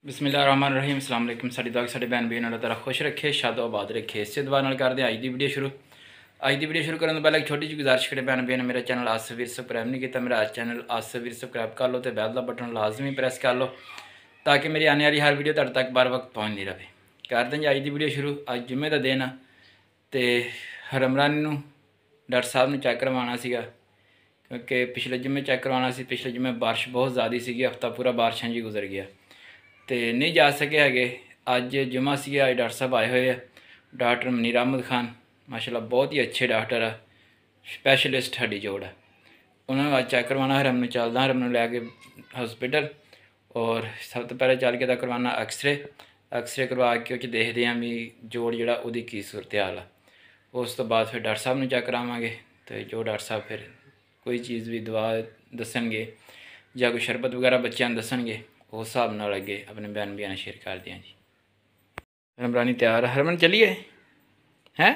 बिस्मिल्लाहिर्रहमानिर्रहीम अस्सलाम वालेकुम। साडी दुआ साडे भैन भी अल्लाह ताला खुश रखे, शादो आबाद रखे। इस दुआ नाल करदे अज दी वीडियो शुरू। अज दी वीडियो शुरू करने तो पहले एक छोटी जी गुजारिश करे भैन भी ने मेरा चैनल आसवीर सब्सक्राइब नहीं किया, मेरा चैनल आसवीर सब्सक्राइब कर लो तो बैल का बटन लाजमी प्रेस कर लो ताकि मेरी आने वाली हर वीडियो तुहाडे तक बर वक्त पहुँचती रहे। करते हैं अज दी वीडियो शुरू। अज जुम्मे का दिन आ तो हरमरानी नूं डॉक्टर साहब ने चेक करवाना सीगा क्योंकि पिछले जुम्मे चेक करवाना सी। पिछले जुम्मे बारिश बहुत ज़्यादा सी, हफ्ता पूरा बारिशां जी गुजर गया तो नहीं जा सके है। अज जुम्मा सी, अज डॉक्टर साहब आए हुए हैं। डॉक्टर मनीर अहमद खान माशाल्लाह बहुत ही अच्छे डॉक्टर है, स्पैशलिस्ट हड्डी जोड़ है। उन्होंने अज चेक करवाना हरम में चलदा, हरम में लैके हॉस्पिटल और सब तो पहले चल के करवाना एक्सरे करवा के उस देखते हैं भी जोड़ जोड़ा वो की सूरत हाल है। उस तो बाद फिर डॉक्टर साहब ने चेक करावांगे तो जो डॉक्टर साहब फिर कोई चीज़ भी दवा दसणगे या कोई शरबत वगैरह बच्चों दसणगे उस हिसाब नाल अगे अपने बयान भी शेयर कर दिया जी। हरमरानी तैयार है, हरमन चलिए हैं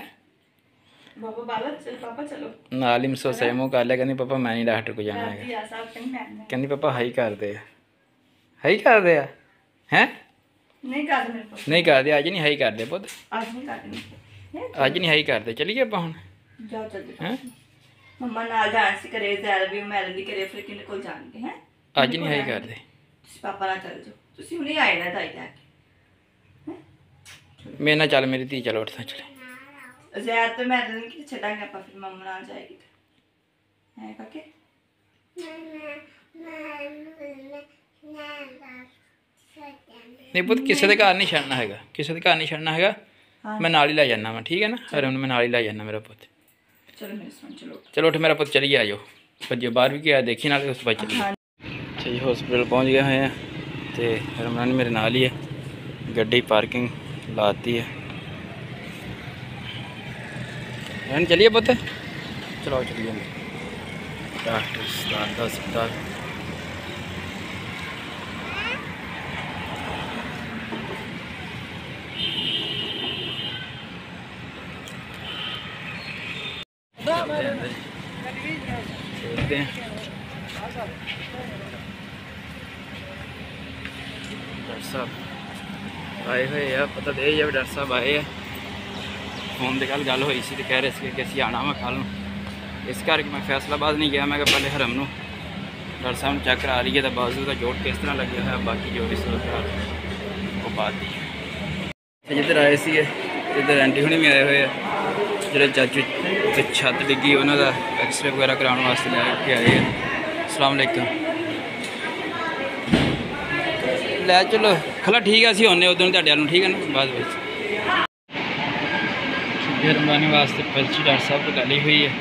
पापा चलो नाल ही मसोसा मुँह कर लिया। कहती पापा मैं नहीं डॉक्टर को जाना है। कहती पापा हाई कर दे, हाई कर दे हैं नहीं कर दे, अज नहीं हाई कर दे पुत, अज नहीं हाई कर दे। चलिए आप हम मम्मा नाल डांस करे जैल भी मैलडी करे फिर किने कोल जाणगे हैं। अज नहीं हाई कर दे, पापा ना चल जाओ, तुसी हुणे आए ना दाई लैके मेरे ना चल मेरी धी, चलो उठ चले। जैर तो मैं नहीं कि छड़ांगे आप फिर मम्मा ना जाएगी है काके नहीं पुत किसी के घर नहीं छड़ना है, किसी के घर नहीं छड़ना है। मैं नाल ही लै जाना वा, ठीक है ना। हरम मैं नाल ही लै जाना मेरा पुत। चलो उठ मेरा पुत, चलिए आ जाओ भजो बाहर भी क्या देखी ना उस बाद चलिए। अच्छा जी हॉस्पिटल पहुँच गए हुए हैं तो हरमरानी मेरे नाल ही है, गड्डी पार्किंग लाती है। चलिए पुत चलो चलिए। डॉक्टर अस्पताल का अस्पताल चलते हैं। डॉक्टर साहब आए हुए है, पता दे जब डॉक्टर साहब आए हैं। फोन से कल गल हुई सी तो कह रहे थे कि असीं आना वा कल, इस करके मैं फैसलाबाद नहीं गया। मैं पहले हरम नूं डॉक्टर साहब ने चेक करा लीए तो बाजू का जोड़ किस तरह लगे है, बाकी जो भी सूरत वो बात दी। जिधर आए थे इधर आंटी हुणी भी आए हुए हैं, जो चाचू तो छत डिगी उन्होंने एक्सरे वगैरह कराने वास्ते लैके आए हैं। अस्सलाम वालेकुम लै चलो खला ठीक है, असीं आने उधर तुहाडे वाल ठीक है ना। बाद हरमरानी वास्ते पर्ची डॉक्टर साहब को डाली हुई है,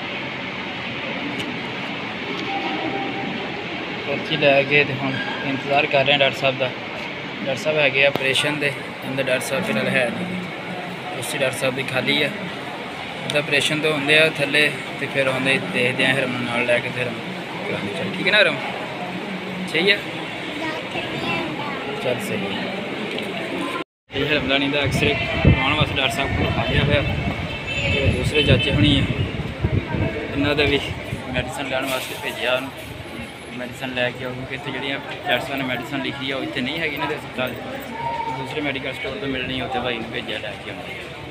पर्ची लैके तो हम इंतज़ार कर रहे हैं डॉक्टर साहब का। डॉक्टर साहब है ऑपरेशन के अंदर, डॉक्टर साहब फिलहाल है नहीं, उसी डॉक्टर साहब की खाली है। ऑपरेशन तो होंगे थले तो फिर आते देखते हैं हरमन नाल लैके फिर कराने चल, ठीक है ना हरम सही है चल सही है। ये हरमरानी का एक्सरे करवाने वास्ते डॉक्टर साहब को आ गया हुआ। तो दूसरे चाचे होनी है इन्होंने भी मैडिसन लैन वास्ते भेजा, मैडिसन लैके आओ क्योंकि इतने जी डॉक्टर साहब ने मैडिसन लिखी है वो इतने नहीं है इन्होंने अस्पताल, दूसरे मैडिकल स्टोर तो मिलनी होते भाई ने भेजा लैके आए।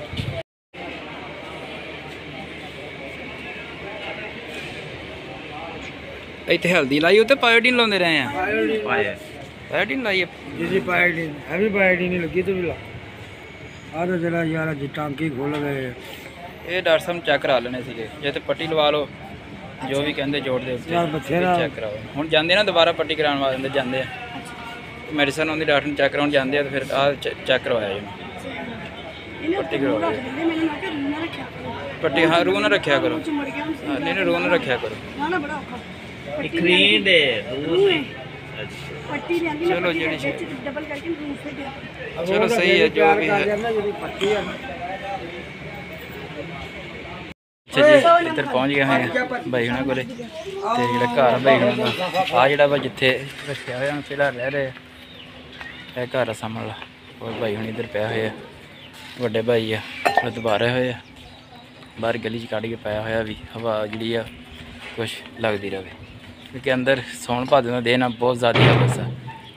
इतने हल्दी लाई उत्ते पायोडीन लाते रहे हैं, पायोडीन लाई है जी पायोडीन अभी पायोडीन लगी तो भी ला अरे जरा यार जी टांकी खोल गए। ये डॉक्टर साहब चेक करा लेने थे, जे तो पट्टी लवा लो जो भी कहते जोड़ दे चेक कराओ। हुण जाते ना दोबारा पट्टी कराने वास्ते जाते हैं, मैडिसन आती डॉक्टर ने चेक कराने जाते हैं तो फिर आ चेक करवाया जी पट्टी करवाओ। पट्टी हाँ रू ना रखा करो, नहीं रू ना रखा करो। चलो जी चलो सही है जो भी है। अच्छा जी इधर पहुँच गए हैं भाई होना को, जो घर भाई होना आ जोड़ा जिथे रखा हुआ फिलहाल रह रहे है घर सामने वाला, और भाई हम इधर पाया हुआ बड़े भाई है थोड़े दोबारा हुए बाहर गली कढ़ के पाया हुआ भी हवा जी कुछ लगती रहे क्योंकि अंदर सौन भादों का दिन बहुत ज़्यादा है बस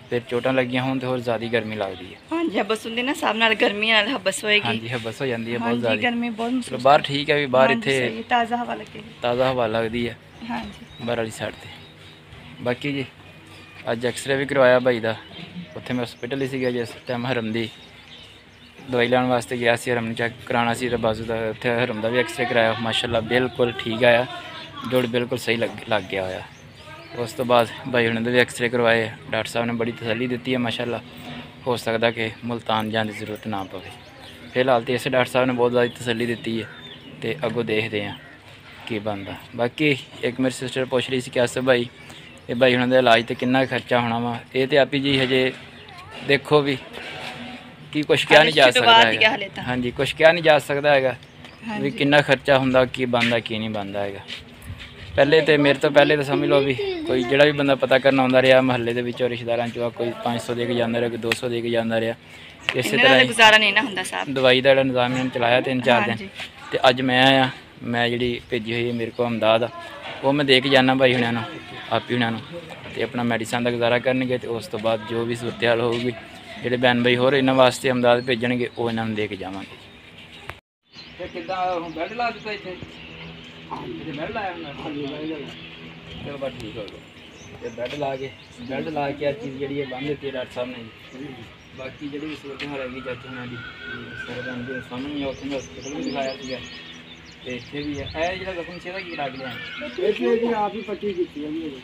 ਫਿਰ ਚੋਟਾਂ ਲੱਗੀਆਂ ਹੋਣ ਤੇ ਹੋਰ ਜ਼ਿਆਦਾ ਗਰਮੀ ਲੱਗਦੀ ਹੈ। ਹਾਂਜੀ ਹਬਸ ਹੁੰਦੀ ਨਾ ਹਿਸਾਬ ਨਾਲ ਗਰਮੀ ਨਾਲ ਹਬਸ ਹੋਏਗੀ। ਹਾਂਜੀ ਹਬਸ ਹੋ ਜਾਂਦੀ ਹੈ ਬਹੁਤ ਹਾਂਜੀ ਜ਼ਿਆਦਾ। ਗਰਮੀ ਬਹੁਤ ਚਲੋ ਮਹਿਸੂਸ ਬਾਹਰ ਠੀਕ ਹੈ ਵੀ ਬਾਹਰ ਹਾਂਜੀ, ਇੱਥੇ ਸਹੀ ਹੈ, ਤਾਜ਼ਾ ਹਵਾ ਲੱਗੇਗੀ। ਤਾਜ਼ਾ ਹਵਾ ਲੱਗਦੀ ਹੈ ਹਾਂਜੀ ਬਾਹਰ ਵਾਲੀ ਸਾਈਡ ਤੇ। ਬਾਕੀ ਜੀ ਅੱਜ ਐਕਸਰੇ ਵੀ ਕਰਵਾਇਆ ਭਾਈ ਦਾ, ਉੱਥੇ ਮੈਂ ਹਸਪੀਟਲ ਹੀ ਸੀਗਾ ਜਿਸ ਟਾਈਮ ਹਰਮ ਦੀ ਦਵਾਈ ਲੈਣ ਵਾਸਤੇ ਗਿਆ ਸੀ। ਹਰਮ ਨੂੰ ਚੈੱਕ ਕਰਾਉਣਾ ਸੀ ਤਾਂ ਬਾਜ਼ੂ ਦਾ, ਉੱਥੇ ਹਰਮ ਦਾ ਵੀ ਐਕਸਰੇ ਕਰਾਇਆ, ਮਾਸ਼ਾਅੱਲਾ ਬਿਲਕੁਲ ਠੀਕ ਆਇਆ, ਜੋੜ ਬਿਲਕੁਲ ਸਹੀ ਲੱਗ ਗਿਆ ਹੋਇਆ। ਉਸ ਤੋਂ ਬਾਅਦ ਭਾਈ ਹੁਣਾਂ ਦੇ ਵੀ ਐਕਸਰੇ ਕਰਵਾਏ, ਡਾਕਟਰ ਸਾਹਿਬ ਨੇ ਬੜੀ ਤਸੱਲੀ ਦਿੱਤੀ ਹੈ ਮਾਸ਼ਾਅੱਲਾ। ਹੋ ਸਕਦਾ ਕਿ ਮੁਲਤਾਨ ਜਾਣ ਦੀ ਜ਼ਰੂਰਤ ਨਾ ਪਵੇ। ਫਿਲਹਾਲ ਤਾਂ ਇਸੇ ਡਾਕਟਰ ਸਾਹਿਬ ਨੇ ਬਹੁਤ ਜ਼ਿਆਦਾ ਤਸੱਲੀ ਦਿੱਤੀ ਹੈ ਤੇ ਅੱਗੋਂ ਦੇਖਦੇ ਹਾਂ ਕੀ ਬਣਦਾ। ਬਾਕੀ ਇੱਕ ਮੇਰੀ ਸਿਸਟਰ ਪੁੱਛ ਰਹੀ ਸੀ ਕਿ ਆਸਫ ਭਾਈ ਇਹ ਭਾਈ ਹੁਣਾਂ ਦੇ ਇਲਾਜ ਤੇ ਕਿੰਨਾ ਖਰਚਾ ਹੋਣਾ ਵਾ। ਇਹ ਤੇ ਆਪੀ ਜੀ ਹਜੇ ਦੇਖੋ ਵੀ ਕੀ ਕੁਛ ਕਿਹਾ ਨਹੀਂ ਜਾ ਸਕਦਾ ਹੈਗਾ। ਹਾਂਜੀ ਕੁਛ ਕਿਹਾ ਨਹੀਂ ਜਾ ਸਕਦਾ ਹੈਗਾ ਵੀ ਕਿੰਨਾ ਖਰਚਾ ਹੁੰਦਾ, ਕੀ ਬਣਦਾ ਕੀ ਨਹੀਂ ਬਣਦਾ ਹੈਗਾ। ਪਹਿਲੇ ਤੇ ਮੇਰੇ ਤੋਂ ਪਹਿਲੇ ਤਾਂ ਸਮਝ ਲਓ ਵੀ ਕੋਈ ਜਿਹੜਾ ਵੀ ਬੰਦਾ ਪਤਾ ਕਰਨ ਆਉਂਦਾ ਰਿਹਾ ਮਹੱਲੇ ਦੇ ਵਿੱਚੋਂ ਰਿਸ਼ਤੇਦਾਰਾਂ ਚੋਂ, ਕੋਈ 500 ਦੇ ਕੇ ਜਾਂਦਾ ਰਿਹਾ, ਕੋਈ 200 ਦੇ ਕੇ ਜਾਂਦਾ ਰਿਹਾ। ਇਸੇ ਤਰ੍ਹਾਂ ਗੁਜ਼ਾਰਾ ਨਹੀਂ ਨਾ ਹੁੰਦਾ ਸਾਹਿਬ। ਦਵਾਈ ਦਾ ਜਿਹੜਾ ਨਿਜ਼ਾਮ ਇਹਨਾਂ ਨੇ ਚਲਾਇਆ 3-4 ਦਿਨ। ਤੇ ਅੱਜ ਮੈਂ ਆਇਆ, ਮੈਂ ਜਿਹੜੀ ਭੇਜੀ ਹੋਈ ਹੈ ਮੇਰੇ ਕੋਲ ਅਮਦਾਦ ਆ, ਉਹ ਮੈਂ ਦੇ ਕੇ ਜਾਣਾ ਭਾਈ ਹੁਣਾਂ ਨੂੰ, ਆਪੀ ਹੁਣਾਂ ਨੂੰ, ਤੇ ਆਪਣਾ ਮੈਡੀਸਨ ਦਾ ਗੁਜ਼ਾਰਾ ਕਰਨਗੇ। ਤੇ ਉਸ ਤੋਂ ਬਾਅਦ ਜੋ ਵੀ ਸੂਰਤ ਹਾਲ ਹੋਊਗੀ, ਜਿਹੜੇ ਬੈਨ ਭਾਈ ਹੋਰ ਇਹਨਾਂ ਵਾਸਤੇ ਅਮਦਾਦ ਭੇਜਣਗੇ ਉਹ ਇਹਨਾਂ ਨੂੰ ਦੇ ਕੇ ਜਾਵਾਂਗੇ। ਤੇ ਕਿੱਦਾਂ ਹੁਣ ਬੈੱਡ ਲਾ ਦਿੱਤਾ ਇੱਥੇ? ਬੈੱਡ ਲਾਇਆ ਚਲੋ ਬਸ ਠੀਕ ਹੋ ਗਿਆ। ਤੇ ਬੈੱਡ ਲਾ ਕੇ ਆ ਚੀਜ਼ ਜਿਹੜੀ ਹੈ ਬੰਨ੍ਹ ਦਿੱਤੀ ਡਾਕਟਰ ਸਾਹਿਬ ਨੇ ਜੀ। ਬਾਕੀ ਜਿਹੜੀ ਵੀ ਸੂਰਤ ਹਾਲ ਹੈਗੀ ਚਾਚੇ ਹੁਣਾਂ ਦੀ ਸਾਰੇ ਬੰਦੇ ਸਾਹਮਣੇ ਆ, ਉੱਥੇ ਮੈਂ ਹਸਪੀਟਲ ਵੀ ਦਿਖਾਇਆ ਸੀਗਾ ਤੇ ਇੱਥੇ ਵੀ ਹੈ। ਇਹ ਜਿਹੜਾ ਜ਼ਖਮ ਸੀ ਇਹਦਾ ਕੀ ਲੱਗ ਲਿਆ? ਇੱਥੇ ਜੀ ਆਪ ਹੀ ਪੱਟੀ ਕੀਤੀ ਹੈ ਜੀ।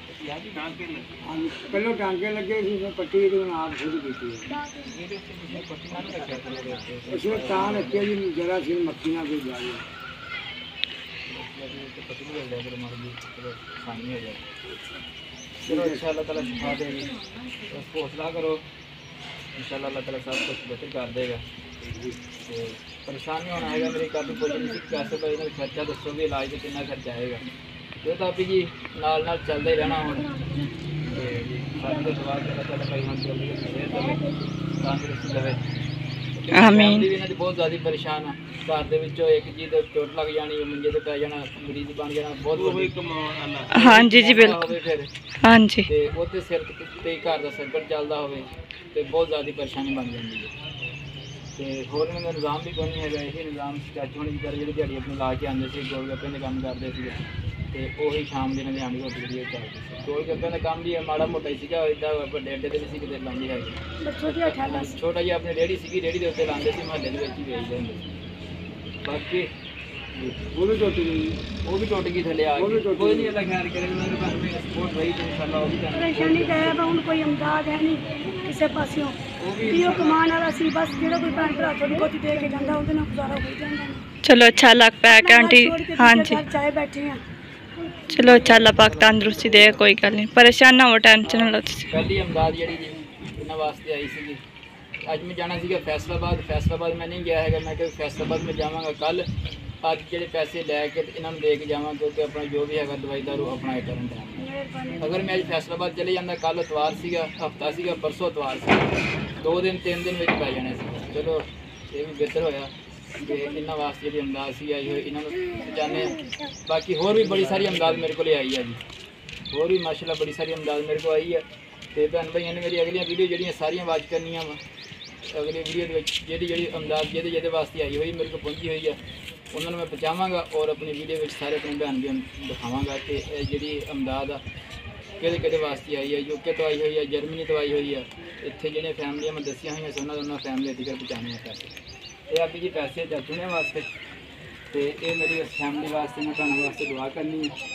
ਪਹਿਲਾਂ ਟਾਂਕੇ ਲੱਗੇ ਸੀ, ਫਿਰ ਪੱਟੀ ਇਹਦੇ ਨਾਲ ਆਪ ਖੁਦ ਕੀਤੀ ਹੈ। ਇਸ ਵਿੱਚ ਤਾਂ ਰੱਖਿਆ ਜੀ ਜਰਾ ਸੀ ਮੱਖੀ ਨਾਲ ਕੋਈ ਜਾਏ। चलो इंशाअल्लाह अल्लाह ताला शिफा देगी, बस हौसला करो, इंशाअल्लाह अल्लाह ताला सब कुछ बेहतर कर देगा। तो परेशान नहीं होना है। मेरी काफ़ी कोशिश नहीं कैसे भाई ने खर्चा दसो भी इलाज का कितना खर्चा आएगा। तो आप जी नाल चलता ही रहना हूँ। सारी दुआ अल्लाह ताला भाई हम जल्दी तंदुरुस्ती देवे। आमीन। भी इन्हां दी बहुत ज़्यादा परेशान है। घर दे विचों एक जी तो चोट लग जानी, मंजे ते पै जाना, मरीज बन जाना, बहुत बड़ी। हाँ जी जी बिल्कुल। फिर हाँ जी ते ओते सिर ते घर दा संकट चलदा होवे ते बहुत ज़्यादा परेशानी बन जाती है। ते होर इन्हां दा निज़ाम भी कोई नहीं हैगा। यही निज़ाम चाचू होनी बेचारे जेह्ड़ी दिहाड़ी अपनी ला के आंदे सी, गोलगप्पे दे कम्म करदे सीगे ते ओही शाम दे इन्हां दी रोटी जेह्ड़ी चलदी सी। गोलगप्पे दा कम्म भी माड़ा मोटा ही सीगा, एड्डा वड्डे एड्डे ते नहीं सी किते लांदे हैगे। छोटा जी अपनी रेहड़ी सीगी, रेहड़ी दे उत्ते लांदे सी, महल्ले दे विच ही वेचदे हुंदे सी। बाकी वो भी टुट गई थले आ गई। कोई नहीं अल्लाह खैर करे, मेरे पास में सपोर्ट रही तो इंशाल्लाह वो भी परेशानी तो है ਹੁਣ ਕੋਈ ਇਮਦਾਦ ਹੈ ਨਹੀਂ ਕਿਸੇ ਪਾਸਿਓਂ ਵੀ ਉਹ ਕਮਾਉਣ ਵਾਲਾ ਸੀ, ਬਸ ਜਿਹੜਾ ਕੋਈ ਭੈਣ ਭਰਾ ਥੋੜੀ ਬਹੁਤੀ ਦੇ ਕੇ ਜਾਂਦਾ ਉਹਦੇ ਨਾਲ ਗੁਜ਼ਾਰਾ ਹੋ ਜਾਂਦਾ। चलो अच्छा लग पाया कि आंटी। हाँ जी ਚਾਹੇ ਬੈਠੇ ਆ। चलो अच्छा अल्लाह पाक तंदुरुस्ती दे, कोई गल नहीं, परेशान ना हो, टेंशन ना लो। पहली अमदाद जी इन्होंने वास्ते आई सी। अज मैं जाना सीगा फैसलाबाद मैं नहीं गया है। मैं फैसलाबाद में जावांगा कल। अज जो पैसे लैके इन्होंने दे के जावां, क्योंकि अपना जो भी है दवाई दारू अपना करन टाइम। अगर मैं अज फैसलाबाद चले जाता, कल इतवार सीगा, हफ्ता सीगा, परसों इतवार सीगा, 2 दिन 3 दिन में पै जाने सी। चलो ये भी बेहतर होया कि इन्होंने वास्ते जी अमदाद सी आई हुई, इन्होंने जाने। बाकी होर भी बड़ी सारी अमदाद मेरे को आई है जी, होर भी माशाल्लाह बड़ी सारी अमदाद मेरे को आई है। तो भैन भाइयों ने मेरी अगलियां वीडियो जड़ियाँ सारियां वाच करनियां वा। अगली वीडियो जी अमदाद जे वास्ते आई हुई मेरे को पहुंची हुई है, उन्होंने मैं पहुँचावागा और अपनी वीडियो में सारे अपने भैन भी दिखावागा कि जी अमदाद आ कि वास्ते आई है, यूके तो आई हुई है, जर्मनी तो आई हुई है। इतने जो फैमिलियां मैं दसिया हुई से उन्होंने फैमिली तक पहुँचाने हैं पैसे। ये आप जी पैसे चाचू ने वास्ते, तो ये मेरी फैमिली वास्ते मैं तुम वास्ते दुआ करनी है।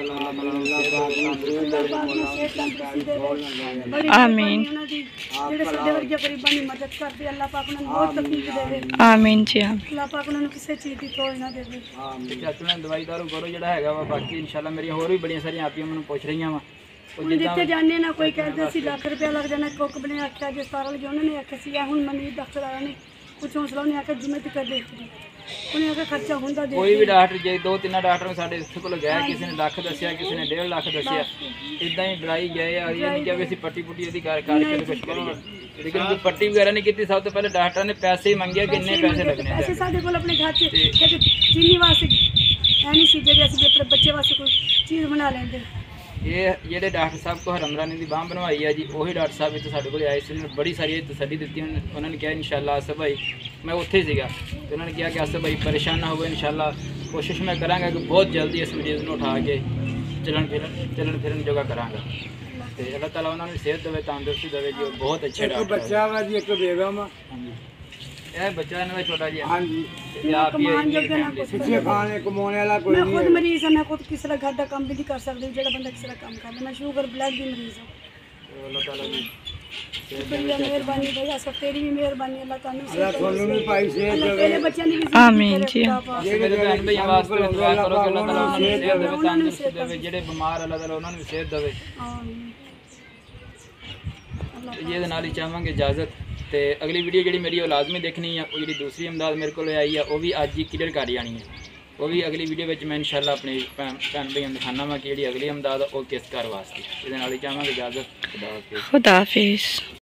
आमीन ਜਿਹੜੇ ਸਾਡੇ ਵਰਗੇ ਗਰੀਬਾਂ ਦੀ ਮਦਦ ਕਰਦੇ, ਅੱਲਾਹ ਪਾਕ ਉਹਨਾਂ ਨੂੰ ਬਹੁਤ ਤਕਲੀਫ ਦੇਵੇ। आमीन जी आमीन। ਅੱਲਾਹ ਪਾਕ ਉਹਨਾਂ ਨੂੰ ਕਿਸੇ ਚੀਜ਼ ਦੀ ਤੋੜ ਨਾ ਦੇਵੇ। ਚਾਚੂ ਨੇ ਦਵਾਈ ਦਾਰੂ ਕਰੋ ਜਿਹੜਾ ਹੈਗਾ ਵਾ। ਬਾਕੀ ਇਨਸ਼ਾਅੱਲਾ ਮੇਰੀਆਂ ਹੋਰ ਵੀ ਬੜੀਆਂ ਸਾਰੀਆਂ ਆਪੀਆਂ ਮੈਨੂੰ ਪੁੱਛ ਰਹੀਆਂ ਵਾ। ਹੁਣ ਜਿੱਥੇ ਜਾਂਦੇ ਨਾ ਕੋਈ ਕਹਿੰਦਾ ਸੀ ਲੱਖ ਰੁਪਇਆ ਲੱਗ ਜਾਣਾ, ਕੁੱਕ ਬਣੇ ਆਖਿਆ ਜੇ ਸਾਰਾ ਲਗੇ ਉਹਨਾਂ ਨੇ ਆਖਿਆ ਸੀ। ਹੁਣ ਮਨੀਰ ਡਾਕਟਰ ਆਇਆ ਨੇ ਕੁਛ ਹੌਸਲਾ ਉਹਨੇ ਆਖਿਆ ਜਿਵੇਂ ਤੱਕ ਦੇਖਦੀ ਉਹਨੇ ਆਖਿਆ ਖਰਚਾ ਹੁੰਦਾ ਦੇ। ਕੋਈ ਵੀ ਡਾਕਟਰ ਜੇ 2-3 ਡਾਕਟਰ ਸਾਡੇ ਇੱਥੇ ਕੋਲ ਗਿਆ, ਕਿਸੇ ਨੇ ਲੱਖ ਦੱਸਿਆ, ਕਿਸੇ ਨੇ 1.5 ਲੱਖ ਦੱਸਿਆ, ਇਦਾਂ ਹੀ ਡਰਾਈ ਗਏ ਆ। ਇਹ ਨਹੀਂ ਕਿ ਅਸੀਂ ਪੱਟੀ ਪੁੱਟੀ ਇਹਦੀ ਕਰਕੇ ਕੁਝ ਕਰੀਏ, ਲੇਕਿਨ ਕੋਈ ਪੱਟੀ ਵਗੈਰਾ ਨਹੀਂ ਕੀਤੀ। ਸਭ ਤੋਂ ਪਹਿਲੇ ਡਾਕਟਰ ਨੇ ਪੈਸੇ ਹੀ ਮੰਗੇ, ਕਿੰਨੇ ਪੈਸੇ ਲੱਗਣੇ। ਪੈਸੇ ਸਾਡੇ ਕੋਲ ਆਪਣੇ ਘਰ 'ਚ ਇੱਕ ਚੀਨੀ ਵਾਸਤੇ ਐ ਨਹੀਂ ਸੀ ਜਿਹੜੇ ਅਸੀਂ ਆਪਣੇ ਬੱਚੇ ਵਾਸਤੇ ਕੋਈ ਚੀਜ਼ ਬਣਾ ਲੈਂਦੇ। ਇਹ ਜਿਹੜੇ ਡਾਕਟਰ ਸਾਹਿਬ ਕੋ ਹਰਮਰਾਨੀ ਦੀ ਬਾਂਹ ਬਣਵਾਈ ਹੈ ਜੀ, ਉਹੀ ਡਾਕਟਰ ਸਾਹਿਬ ਇੱਥੇ ਸਾਡੇ ਕੋਲ ਆਏ ਸੀ। ਉਹਨਾਂ ਨੇ ਬੜੀ ਸਾਰੀ ਤਸੱਲੀ ਦਿੱਤੀ। ਉਹਨਾਂ ਨੇ ਕਿਹਾ ਇਨਸ਼ਾਅੱਲਾ ਆਸਫ ਭਾਈ, ਮੈਂ ਉੱਥੇ ਹੀ ਸੀਗਾ, ਤੇ ਉਹਨਾਂ ਨੇ ਕਿਹਾ ਕਿ ਆਸਫ ਭਾਈ ਪਰੇਸ਼ਾਨ ਨਾ ਹੋਵੋ, ਇਨਸ਼ਾਅੱਲਾ ਕੋਸ਼ਿਸ਼ ਮੈਂ ਕਰਾਂਗਾ ਕਿ ਬਹੁਤ ਜਲਦੀ ਇਸ ਮਰੀਜ਼ ਨੂੰ ਉਠਾ ਕੇ ਚੱਲਣ ਫਿਰਨ ਜੋਗਾ ਕਰਾਂਗਾ। ਤੇ ਅੱਲਾਹ ਤਾਲਾ ਉਹਨਾਂ ਨੂੰ ਸਿਹਤ ਦੇਵੇ, ਤੰਦਰੁਸਤੀ ਦੇਵੇ ਜੀ। ਉਹ ਬਹੁਤ ਅੱਛੇ ਇੱਕ ਡਾਕਟਰ ਹੈ। ਬੱਚਾ ਵਾ ਜੀ, ਇੱਕ ਬੇਗਮ ਆ। ਹਾਂਜੀ, ਇਹ ਬੱਚਾ ਇਹਨਾਂ ਦਾ ਛੋਟਾ ਜਿਹਾ। ਹਾਂਜੀ, ਤੇ ਆਪ ਹੀ ਕਮਾਉਣ ਹੈ ਜੋਗੇ ਨਾ ਕੁਛ ਪਿੱਛੇ ਖਾਣੇ ਕਮਾਉਣੇ ਵਾਲਾ ਕੋਈ ਮੈਂ ਨਹੀਂ ਖੁਦ ਹੈ। ਮਰੀਜ਼ ਹਾਂ, ਮੈਂ ਖੁਦ ਕਿਸੇ ਦਾ ਘਰ ਦਾ ਕੰਮ ਵੀ ਨਹੀਂ ਕਰ ਸਕਦੀ ਜਿਹੜਾ ਬੰਦਾ ਕਿਸੇ ਦਾ ਕੰਮ ਕਰਦਾ। ਮੈਂ ਸ਼ੂਗਰ ਬਲੱਡ ਦੀ ਮਰੀਜ਼ ਹਾਂ। ਅੱਲਾਹ ਤਾਲਾ ਜੀ ਸ਼ੁਕਰੀਆ, ਮਿਹਰਬਾਨੀ ਭਾਈ, ਅਸਫ ਤੇਰੀ ਵੀ ਮਿਹਰਬਾਨੀ। ਅੱਲਾਹ ਤੁਹਾਨੂੰ ਅੱਲਾ ਤੁਹਾਨੂੰ ਵੀ ਭਾਈ ਸਿਹਤ ਅੱਲਾਹ ਦੇਵੇ। ਤੇਰੇ ਬੱਚਿਆਂ ਦੀ ਵੀ ਆਮੀਨ ਜੀ। ਮੇਰੇ ਭੈਣ ਭਾਈਆਂ ਵਾਸਤੇ ਦੁਆ ਕਰੋ ਕਿ ਅੱਲਾਹ ਤਾਲਾ ਉਹਨਾਂ ਨੂੰ ਸਿਹਤ ਦੇਵੇ, ਉਹਨਾਂ ਨੂੰ ਤੰਦਰੁਸਤੀ ਦੇਵੇ। ਜਿਹੜੇ ਬਿਮਾਰ ਅੱਲਾਹ ਤਾਲਾ ਉਹਨਾਂ ਨੂੰ ਵੀ ਸਿਹਤ ਦੇਵੇ। ਆਮੀਨ। ਤੇ ਜੀ ਇਹਦੇ ਨਾਲ ਹੀ ਚਾਹਾਂਗੇ ਇਜਾਜ਼ਤ। ਤੇ ਅਗਲੀ ਵੀਡੀਓ ਜਿਹੜੀ ਮੇਰੀ ਉਹ ਲਾਜ਼ਮੀ ਦੇਖਣੀ ਆ। ਉਹ ਜਿਹੜੀ ਦੂਸਰੀ ਇਮਦਾਦ ਮੇਰੇ ਕੋਲ ਆਈ ਆ, ਉਹ ਵੀ ਅੱਜ ਹੀ ਕਲੀਅਰ ਕਰ ਜਾਣੀ ਹੈ। ਉਹ ਵੀ ਅਗਲੀ ਵੀਡੀਓ ਵਿੱਚ ਮੈਂ ਇਨਸ਼ਾਅੱਲਾ ਆਪਣੀ ਭੈਣ ਭਾਈਆਂ ਨੂੰ ਦਿਖਾਣਾ ਵਾ ਕਿ ਜਿਹੜੀ ਅਗਲੀ ਇਮਦਾਦ ਆ ਉਹ ਕਿਸ ਘਰ ਵਾਸਤੇ। ਇਹਦੇ ਨਾਲ ਹੀ ਚਾਹਾਂਗੇ ਇਜਾਜ਼ਤ। ਖੁਦਾ ਹਾਫਿਜ਼। खुदा हाफिज़।